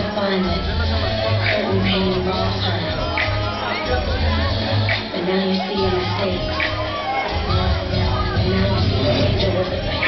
find that hurt and pain involves her. But now you see your mistakes. And now you see the danger with the pain.